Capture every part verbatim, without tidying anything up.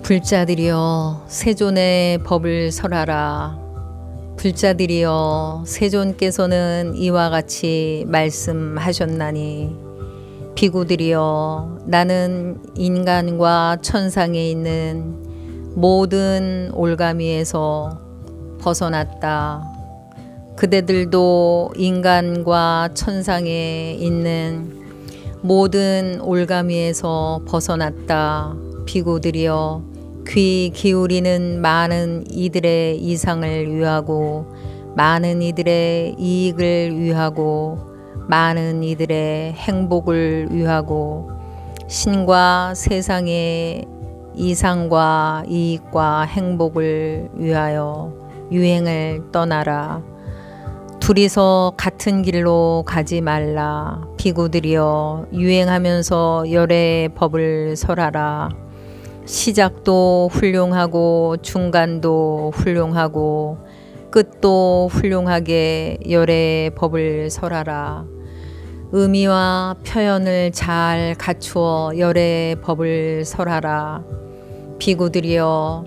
불자들이여 세존의 법을 설하라. 불자들이여 세존께서는 이와 같이 말씀하셨나니 비구들이여 나는 인간과 천상에 있는 모든 올가미에서 벗어났다. 그대들도 인간과 천상에 있는 모든 올가미에서 벗어났다. 비구들이여 귀 기울이는 많은 이들의 이상을 위하고 많은 이들의 이익을 위하고 많은 이들의 행복을 위하고 신과 세상의 이상과 이익과 행복을 위하여 유행을 떠나라. 둘이서 같은 길로 가지 말라. 비구들이여 유행하면서 열의 법을 설하라. 시작도 훌륭하고 중간도 훌륭하고 끝도 훌륭하게 열의 법을 설하라. 의미와 표현을 잘 갖추어 열의 법을 설하라. 비구들이여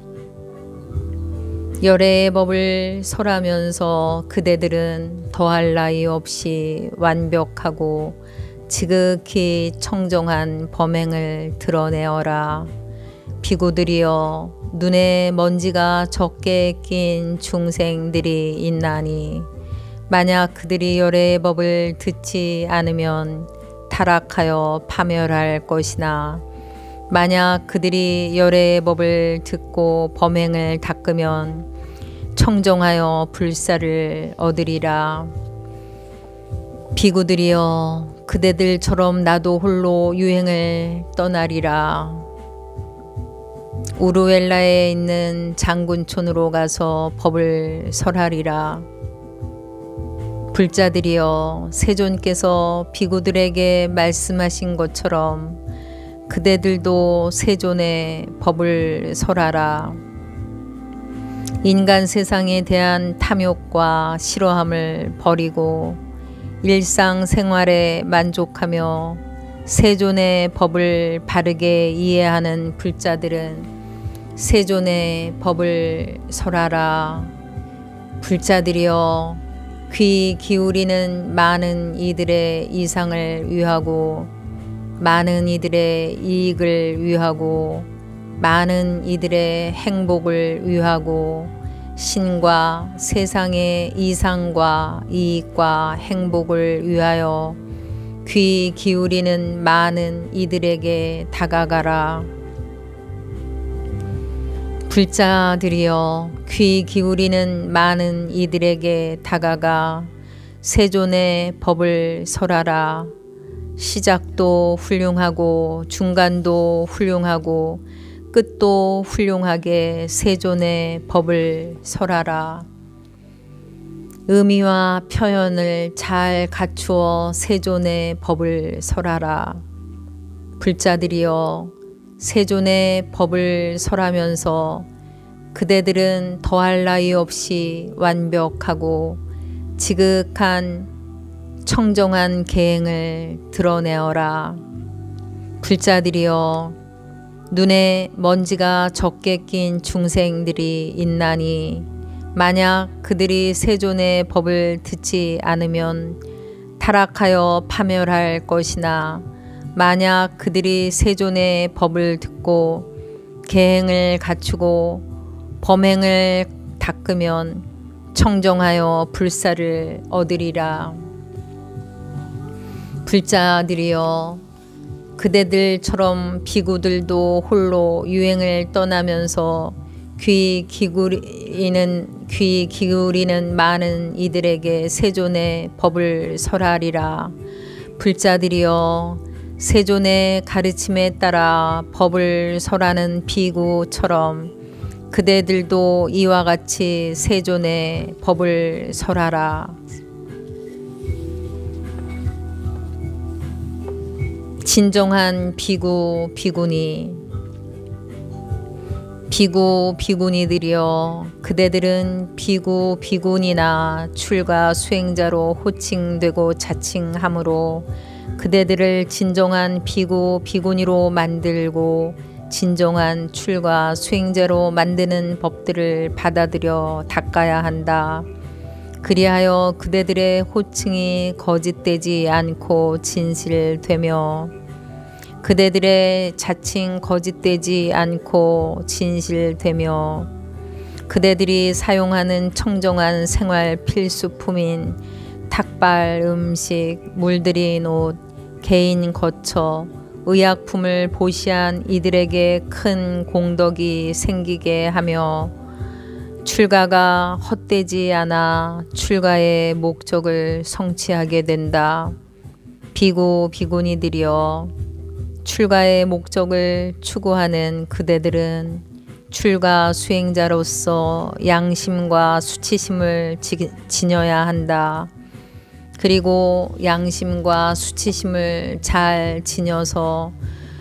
열의 법을 설하면서 그대들은 더할 나위 없이 완벽하고 지극히 청정한 범행을 드러내어라. 비구들이여 눈에 먼지가 적게 낀 중생들이 있나니 만약 그들이 열의 법을 듣지 않으면 타락하여 파멸할 것이나 만약 그들이 열의 법을 듣고 범행을 닦으면 청정하여 불사를 얻으리라. 비구들이여 그대들처럼 나도 홀로 유행을 떠나리라. 우루엘라에 있는 장군촌으로 가서 법을 설하리라. 불자들이여 세존께서 비구들에게 말씀하신 것처럼 그대들도 세존의 법을 설하라. 인간 세상에 대한 탐욕과 싫어함을 버리고 일상생활에 만족하며 세존의 법을 바르게 이해하는 불자들은 세존의 법을 설하라. 불자들이여 귀 기울이는 많은 이들의 이상을 위하고 많은 이들의 이익을 위하고 많은 이들의 행복을 위하고 신과 세상의 이상과 이익과 행복을 위하여 귀 기울이는 많은 이들에게 다가가라. 불자들이여 귀 기울이는 많은 이들에게 다가가 세존의 법을 설하라. 시작도 훌륭하고 중간도 훌륭하고 끝도 훌륭하게 세존의 법을 설하라. 의미와 표현을 잘 갖추어 세존의 법을 설하라. 불자들이여 세존의 법을 설하면서 그대들은 더할 나위 없이 완벽하고 지극한 청정한 계행을 드러내어라. 불자들이여 눈에 먼지가 적게 낀 중생들이 있나니 만약 그들이 세존의 법을 듣지 않으면 타락하여 파멸할 것이나 만약 그들이 세존의 법을 듣고 계행을 갖추고 범행을 닦으면 청정하여 불사를 얻으리라. 불자들이여 그대들처럼 비구들도 홀로 유행을 떠나면서 귀 기울이는 귀 기울이는 많은 이들에게 세존의 법을 설하리라. 불자들이여 세존의 가르침에 따라 법을 설하는 비구처럼 그대들도 이와 같이 세존의 법을 설하라. 진정한 비구 비구니 비구 비구니들이여 그대들은 비구 비구니나 출가 수행자로 호칭되고 자칭하므로 그대들을 진정한 비구 비구니로 만들고 진정한 출가 수행제로 만드는 법들을 받아들여 닦아야 한다. 그리하여 그대들의 호칭이 거짓되지 않고 진실되며 그대들의 자칭 거짓되지 않고 진실되며 그대들이 사용하는 청정한 생활 필수품인 탁발, 음식, 물들인 옷, 개인 거처, 의약품을 보시한 이들에게 큰 공덕이 생기게 하며 출가가 헛되지 않아 출가의 목적을 성취하게 된다. 비구, 비구니들이여, 출가의 목적을 추구하는 그대들은 출가 수행자로서 양심과 수치심을 지, 지녀야 한다. 그리고 양심과 수치심을 잘 지녀서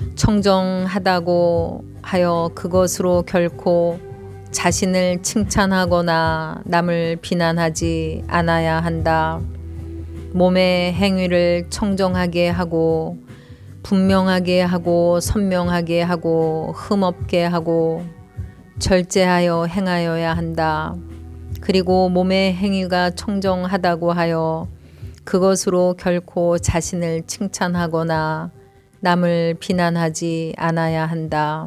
청정하다고 하여 그것으로 결코 자신을 칭찬하거나 남을 비난하지 않아야 한다. 몸의 행위를 청정하게 하고 분명하게 하고 선명하게 하고 흠없게 하고 절제하여 행하여야 한다. 그리고 몸의 행위가 청정하다고 하여 그것으로 결코 자신을 칭찬하거나 남을 비난하지 않아야 한다.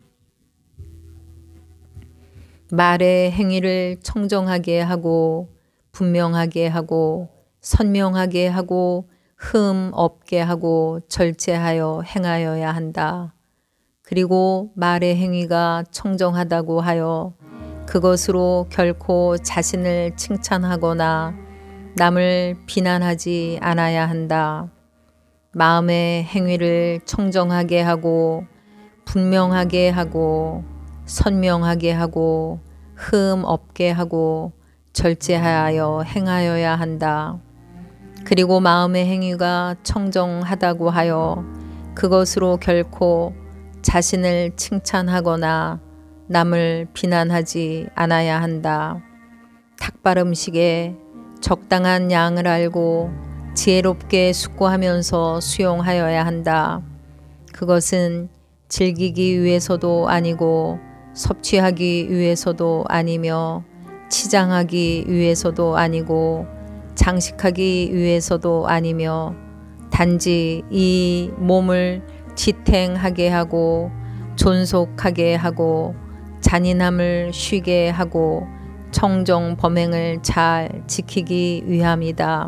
말의 행위를 청정하게 하고 분명하게 하고 선명하게 하고 흠 없게 하고 절제하여 행하여야 한다. 그리고 말의 행위가 청정하다고 하여 그것으로 결코 자신을 칭찬하거나 남을 비난하지 않아야 한다. 마음의 행위를 청정하게 하고 분명하게 하고 선명하게 하고 흠 없게 하고 절제하여 행하여야 한다. 그리고 마음의 행위가 청정하다고 하여 그것으로 결코 자신을 칭찬하거나 남을 비난하지 않아야 한다. 탁발 음식에 적당한 양을 알고 지혜롭게 숙고하면서 수용하여야 한다. 그것은 즐기기 위해서도 아니고 섭취하기 위해서도 아니며 치장하기 위해서도 아니고 장식하기 위해서도 아니며 단지 이 몸을 지탱하게 하고 존속하게 하고 잔인함을 쉬게 하고 청정 범행을 잘 지키기 위함이다.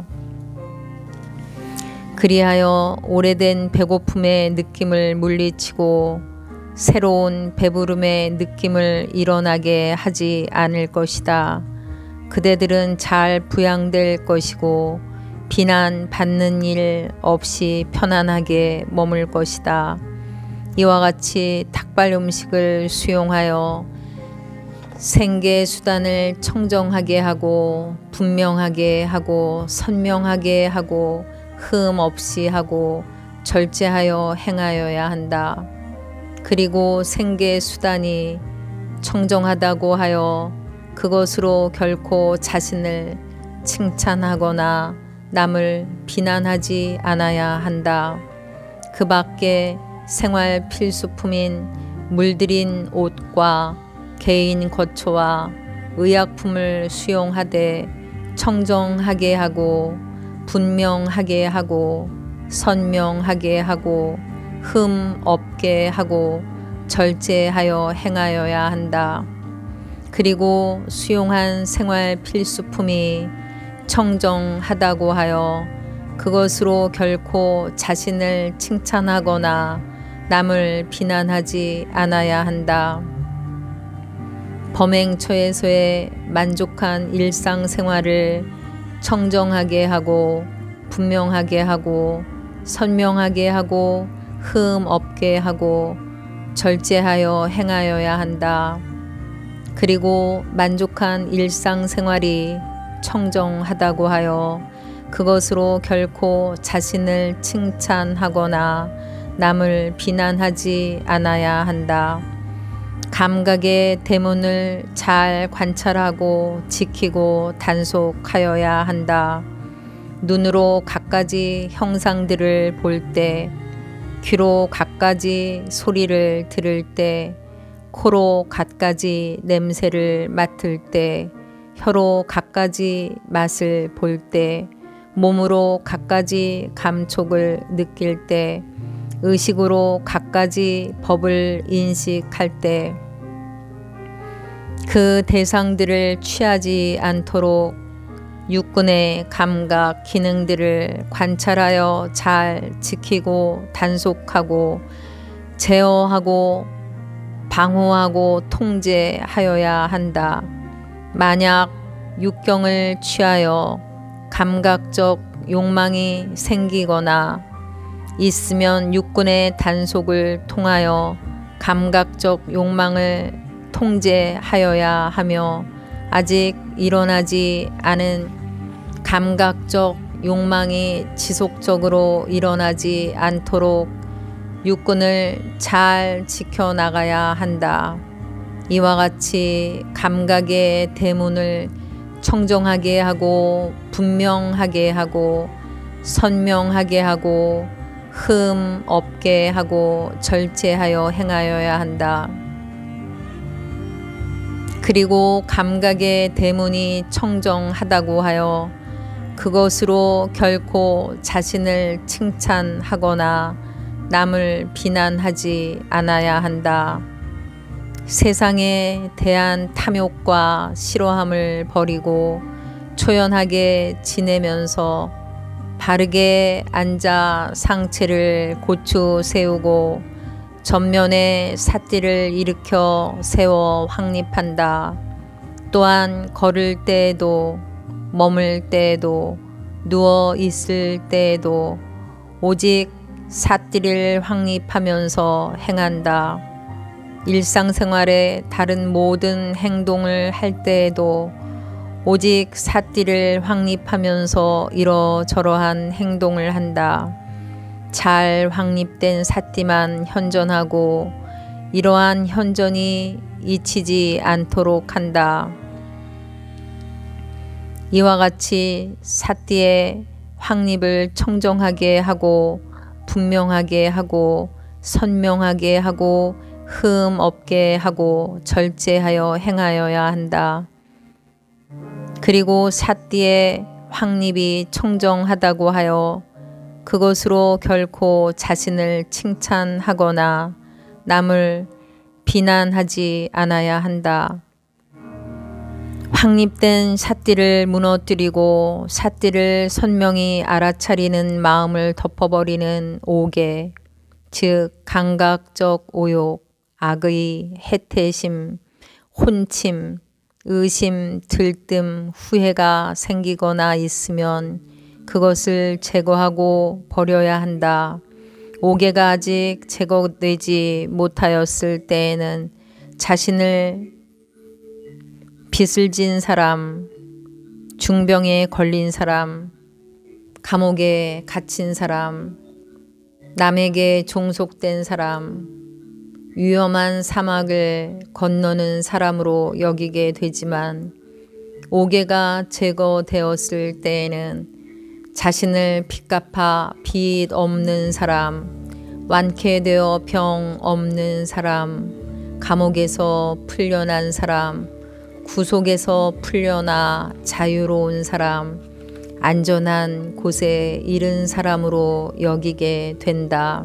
그리하여 오래된 배고픔의 느낌을 물리치고 새로운 배부름의 느낌을 일어나게 하지 않을 것이다. 그대들은 잘 부양될 것이고 비난받는 일 없이 편안하게 머물 것이다. 이와 같이 탁발 음식을 수용하여 생계 수단을 청정하게 하고 분명하게 하고 선명하게 하고 흠 없이 하고 절제하여 행하여야 한다. 그리고 생계 수단이 청정하다고 하여 그것으로 결코 자신을 칭찬하거나 남을 비난하지 않아야 한다. 그 밖에 생활 필수품인 물들인 옷과 개인 거처와 의약품을 수용하되 청정하게 하고 분명하게 하고 선명하게 하고 흠 없게 하고 절제하여 행하여야 한다. 그리고 수용한 생활 필수품이 청정하다고 하여 그것으로 결코 자신을 칭찬하거나 남을 비난하지 않아야 한다. 범행처에서의 만족한 일상생활을 청정하게 하고 분명하게 하고 선명하게 하고 흠 없게 하고 절제하여 행하여야 한다. 그리고 만족한 일상생활이 청정하다고 하여 그것으로 결코 자신을 칭찬하거나 남을 비난하지 않아야 한다. 감각의 대문을 잘 관찰하고 지키고 단속하여야 한다. 눈으로 갖가지 형상들을 볼 때 귀로 갖가지 소리를 들을 때, 코로 갖가지 냄새를 맡을 때, 혀로 갖가지 맛을 볼 때, 몸으로 갖가지 감촉을 느낄 때, 의식으로 갖가지 법을 인식할 때, 그 대상들을 취하지 않도록 육군의 감각 기능들을 관찰하여 잘 지키고 단속하고 제어하고 방호하고 통제하여야 한다. 만약 육경을 취하여 감각적 욕망이 생기거나 있으면 육군의 단속을 통하여 감각적 욕망을 통제하여야 하며, 아직 일어나지 않은 감각적 욕망이 지속적으로 일어나지 않도록 육군을 잘 지켜나가야 한다. 이와 같이 감각의 대문을 청정하게 하고 분명하게 하고 선명하게 하고 흠 없게 하고 절제하여 행하여야 한다. 그리고 감각의 대문이 청정하다고 하여 그것으로 결코 자신을 칭찬하거나 남을 비난하지 않아야 한다. 세상에 대한 탐욕과 싫어함을 버리고 초연하게 지내면서 바르게 앉아 상체를 고추 세우고 전면에 삿띠를 일으켜 세워 확립한다. 또한 걸을 때에도 머물 때에도 누워 있을 때에도 오직 삿띠를 확립하면서 행한다. 일상생활의 다른 모든 행동을 할 때에도 오직 삿띠를 확립하면서 이러저러한 행동을 한다. 잘 확립된 삿띠만 현전하고 이러한 현전이 잊히지 않도록 한다. 이와 같이 삿띠의 확립을 청정하게 하고 분명하게 하고 선명하게 하고 흠 없게 하고 절제하여 행하여야 한다. 그리고 삿띠의 확립이 청정하다고 하여 그것으로 결코 자신을 칭찬하거나 남을 비난하지 않아야 한다. 확립된 삿띠를 무너뜨리고 삿띠를 선명히 알아차리는 마음을 덮어버리는 오개, 즉 감각적 오욕, 악의, 해태심, 혼침, 의심, 들뜸, 후회가 생기거나 있으면 그것을 제거하고 버려야 한다. 오개가 아직 제거되지 못하였을 때에는 자신을 빚을 진 사람, 중병에 걸린 사람, 감옥에 갇힌 사람, 남에게 종속된 사람, 위험한 사막을 건너는 사람으로 여기게 되지만 오개가 제거되었을 때에는 자신을 빚갚아 빚 없는 사람, 완쾌되어 병 없는 사람, 감옥에서 풀려난 사람, 구속에서 풀려나 자유로운 사람, 안전한 곳에 이른 사람으로 여기게 된다.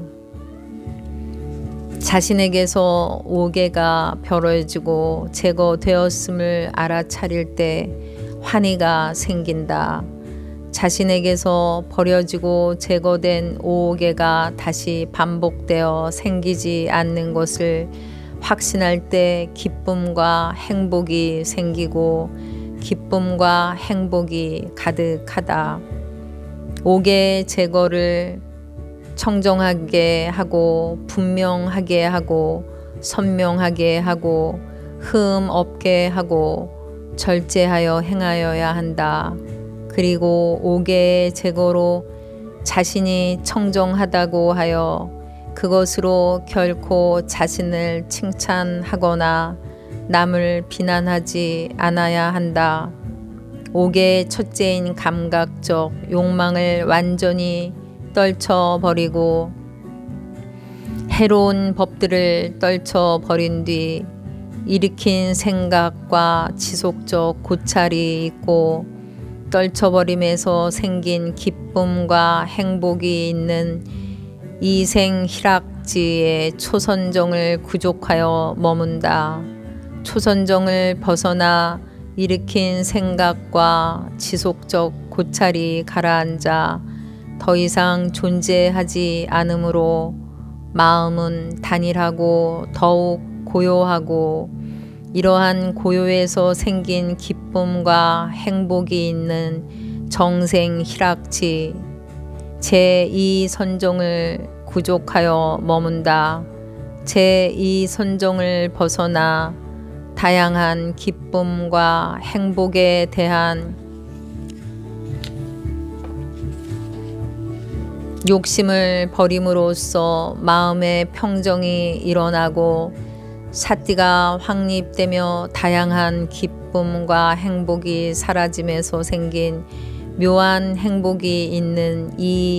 자신에게서 오개가 벌어지고 제거되었음을 알아차릴 때 환희가 생긴다. 자신에게서 버려지고 제거된 오개가 다시 반복되어 생기지 않는 것을 확신할 때 기쁨과 행복이 생기고 기쁨과 행복이 가득하다. 오개 제거를 청정하게 하고 분명하게 하고 선명하게 하고 흠 없게 하고 절제하여 행하여야 한다. 그리고 오개의 제거로 자신이 청정하다고 하여 그것으로 결코 자신을 칭찬하거나 남을 비난하지 않아야 한다. 오개의 첫째인 감각적 욕망을 완전히 떨쳐버리고 해로운 법들을 떨쳐버린 뒤 일으킨 생각과 지속적 고찰이 있고 떨쳐버림에서 생긴 기쁨과 행복이 있는 이생 희락지의 초선정을 구족하여 머문다. 초선정을 벗어나 일으킨 생각과 지속적 고찰이 가라앉아 더 이상 존재하지 않으므로 마음은 단일하고 더욱 고요하고 이러한 고요에서 생긴 기쁨과 행복이 있는 정생 희락지 제이 선정을 구족하여 머문다. 제이 선정을 벗어나 다양한 기쁨과 행복에 대한 욕심을 버림으로써 마음의 평정이 일어나고 사띠가 확립되며 다양한 기쁨과 행복이 사라짐에서 생긴 묘한 행복이 있는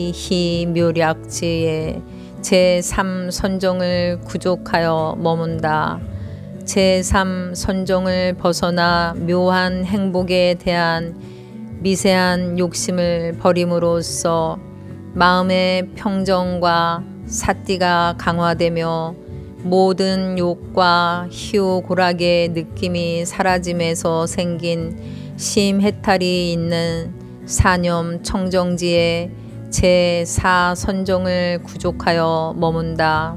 이희묘략지의 제삼 선정을 구족하여 머문다. 제삼 선정을 벗어나 묘한 행복에 대한 미세한 욕심을 버림으로써 마음의 평정과 사띠가 강화되며 모든 욕과 희오고락의 느낌이 사라짐에서 생긴 심해탈이 있는 사념 청정지의 제사 선정을 구족하여 머문다.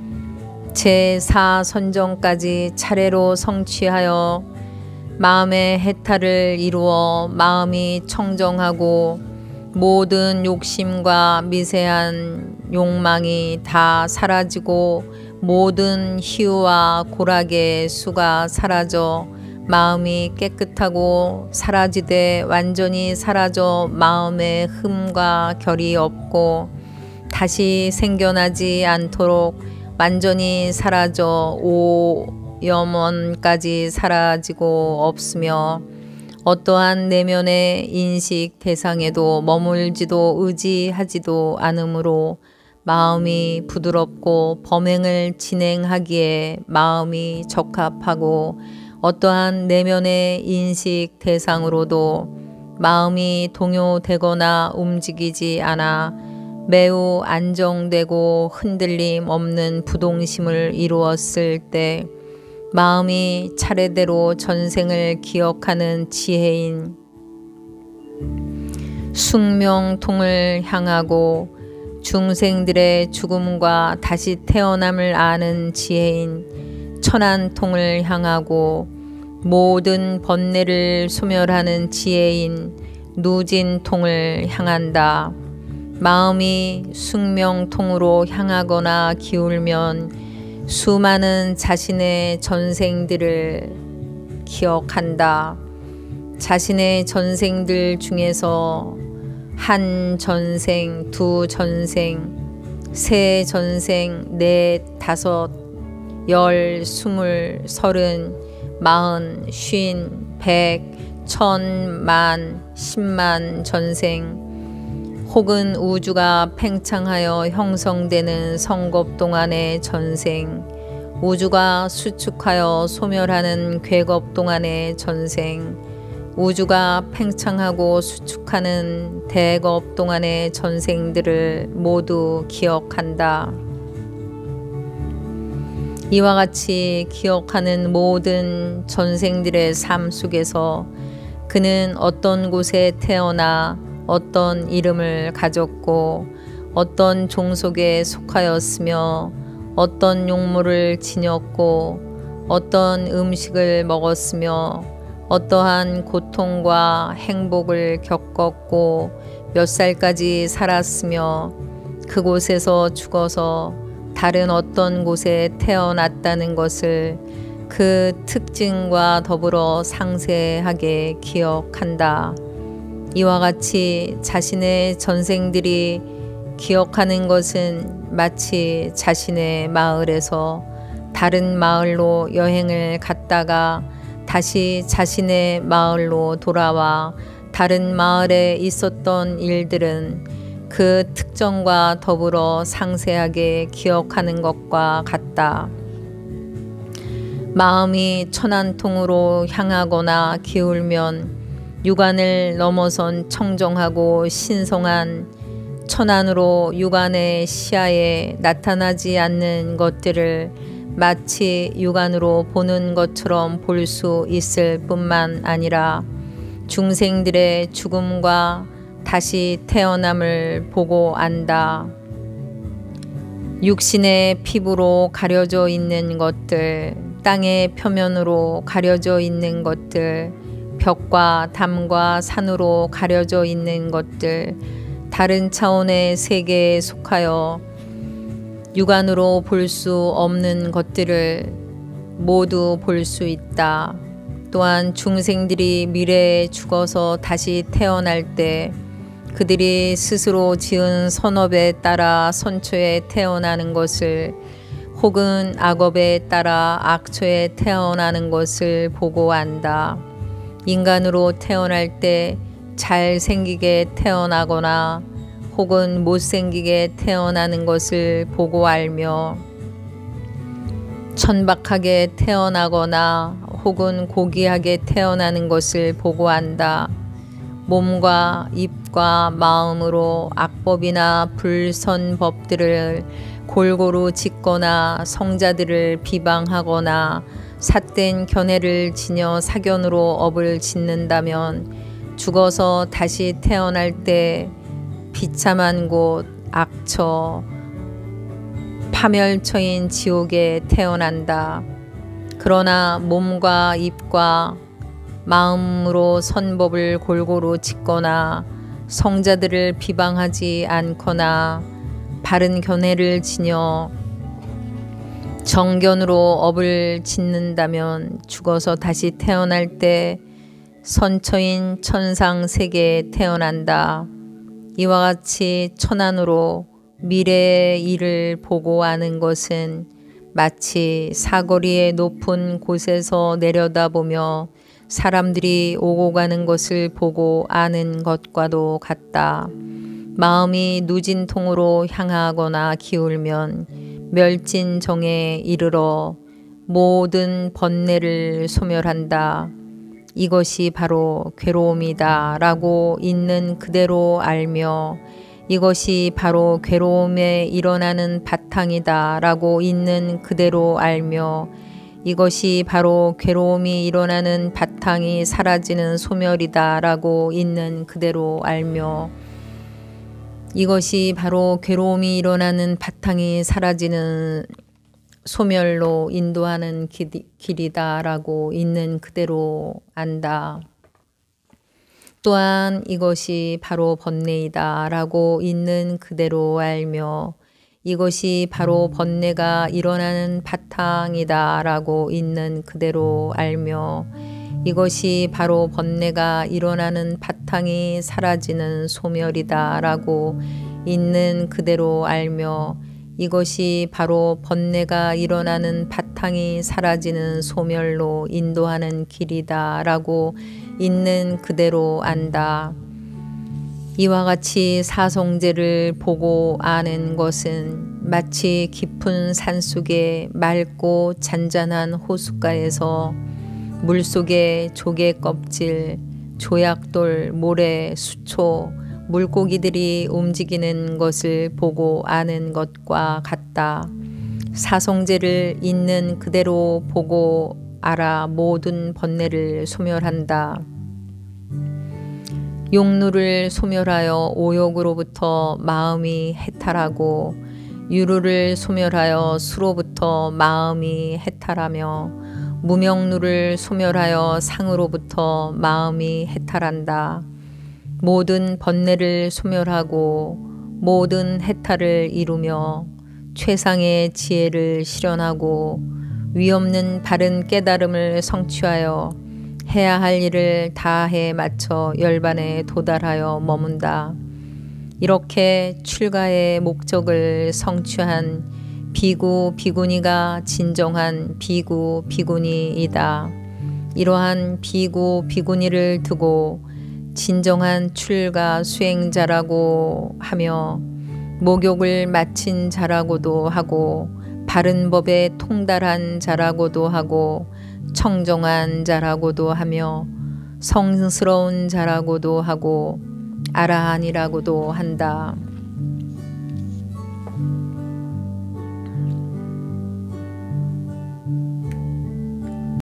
제사 선정까지 차례로 성취하여 마음의 해탈을 이루어 마음이 청정하고 모든 욕심과 미세한 욕망이 다 사라지고 모든 희우와 고락의 수가 사라져 마음이 깨끗하고 사라지되 완전히 사라져 마음의 흠과 결이 없고 다시 생겨나지 않도록 완전히 사라져 오염원까지 사라지고 없으며 어떠한 내면의 인식 대상에도 머물지도 의지하지도 않으므로 마음이 부드럽고 범행을 진행하기에 마음이 적합하고 어떠한 내면의 인식 대상으로도 마음이 동요되거나 움직이지 않아 매우 안정되고 흔들림 없는 부동심을 이루었을 때 마음이 차례대로 전생을 기억하는 지혜인 숙명통을 향하고 중생들의 죽음과 다시 태어남을 아는 지혜인 천안통을 향하고 모든 번뇌를 소멸하는 지혜인 누진통을 향한다. 마음이 숙명통으로 향하거나 기울면 수많은 자신의 전생들을 기억한다. 자신의 전생들 중에서 한 전생, 두 전생, 세 전생, 넷, 다섯, 열, 스물, 서른, 마흔, 쉰, 백, 천, 만, 십만 전생 혹은 우주가 팽창하여 형성되는 성겁 동안의 전생, 우주가 수축하여 소멸하는 괴겁 동안의 전생, 우주가 팽창하고 수축하는 대겁 동안의 전생들을 모두 기억한다. 이와 같이 기억하는 모든 전생들의 삶 속에서 그는 어떤 곳에 태어나 어떤 이름을 가졌고 어떤 종속에 속하였으며 어떤 용모를 지녔고 어떤 음식을 먹었으며 어떠한 고통과 행복을 겪었고 몇 살까지 살았으며 그곳에서 죽어서 다른 어떤 곳에 태어났다는 것을 그 특징과 더불어 상세하게 기억한다. 이와 같이 자신의 전생들이 기억하는 것은 마치 자신의 마을에서 다른 마을로 여행을 갔다가 다시 자신의 마을로 돌아와 다른 마을에 있었던 일들은 그 특정과 더불어 상세하게 기억하는 것과 같다. 마음이 천안통으로 향하거나 기울면 육안을 넘어선 청정하고 신성한 천안으로 육안의 시야에 나타나지 않는 것들을 마치 육안으로 보는 것처럼 볼 수 있을 뿐만 아니라 중생들의 죽음과 다시 태어남을 보고 안다. 육신의 피부로 가려져 있는 것들, 땅의 표면으로 가려져 있는 것들, 벽과 담과 산으로 가려져 있는 것들, 다른 차원의 세계에 속하여 육안으로 볼 수 없는 것들을 모두 볼 수 있다. 또한 중생들이 미래에 죽어서 다시 태어날 때 그들이 스스로 지은 선업에 따라 선처에 태어나는 것을 혹은 악업에 따라 악처에 태어나는 것을 보고 안다. 인간으로 태어날 때 잘생기게 태어나거나 혹은 못생기게 태어나는 것을 보고 알며 천박하게 태어나거나 혹은 고귀하게 태어나는 것을 보고 안다. 몸과 입과 마음으로 악법이나 불선법들을 골고루 짓거나 성자들을 비방하거나 삿된 견해를 지녀 사견으로 업을 짓는다면 죽어서 다시 태어날 때 비참한 곳, 악처, 파멸처인 지옥에 태어난다. 그러나 몸과 입과 마음으로 선법을 골고루 짓거나 성자들을 비방하지 않거나 바른 견해를 지녀 정견으로 업을 짓는다면 죽어서 다시 태어날 때 선처인 천상 세계에 태어난다. 이와 같이 천안으로 미래의 일을 보고 아는 것은 마치 사거리의 높은 곳에서 내려다보며 사람들이 오고 가는 것을 보고 아는 것과도 같다. 마음이 누진통으로 향하거나 기울면 멸진정에 이르러 모든 번뇌를 소멸한다. 이것이 바로 괴로움이다 라고 있는 그대로 알며 이것이 바로 괴로움에 일어나는 바탕이다 라고 있는 그대로 알며 이것이 바로 괴로움이 일어나는 바탕이 사라지는 소멸이다 라고 있는 그대로 알며 이것이 바로 괴로움이 일어나는 바탕이 사라지는 소멸로 인도하는 길이다 라고 있는 그대로 안다. 또한 이것이 바로 번뇌이다 라고 있는 그대로 알며 이것이 바로 번뇌가 일어나는 바탕이다 라고 있는 그대로 알며 이것이 바로 번뇌가 일어나는 바탕이 사라지는 소멸이다 라고 있는 그대로 알며 이것이 바로 번뇌가 일어나는 바탕이 사라지는 소멸로 인도하는 길이다 라고 있는 그대로 안다. 이와 같이 사성제를 보고 아는 것은 마치 깊은 산속의 맑고 잔잔한 호숫가에서 물속에 조개 껍질, 조약돌, 모래, 수초, 물고기들이 움직이는 것을 보고 아는 것과 같다. 사성제를 있는 그대로 보고 알아 모든 번뇌를 소멸한다. 욕루를 소멸하여 오욕으로부터 마음이 해탈하고 유루를 소멸하여 수로부터 마음이 해탈하며 무명루를 소멸하여 상으로부터 마음이 해탈한다. 모든 번뇌를 소멸하고 모든 해탈을 이루며 최상의 지혜를 실현하고 위없는 바른 깨달음을 성취하여 해야 할 일을 다해 마쳐 열반에 도달하여 머문다. 이렇게 출가의 목적을 성취한 비구 비구니가 진정한 비구 비구니이다. 이러한 비구 비구니를 두고 진정한 출가 수행자라고 하며 목욕을 마친 자라고도 하고 바른 법에 통달한 자라고도 하고 청정한 자라고도 하며 성스러운 자라고도 하고 아라한이라고도 한다.